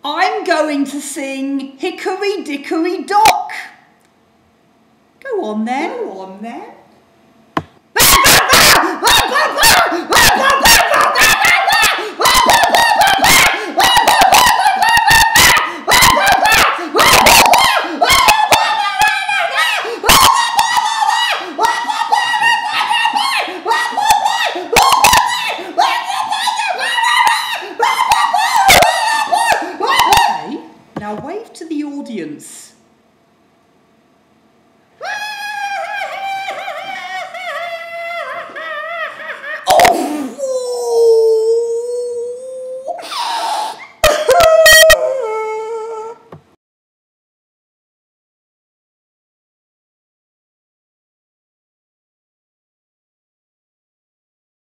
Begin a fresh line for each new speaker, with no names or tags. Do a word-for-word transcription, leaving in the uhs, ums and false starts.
I'm going to sing Hickory Dickory Dock. Go on then.
Go on then.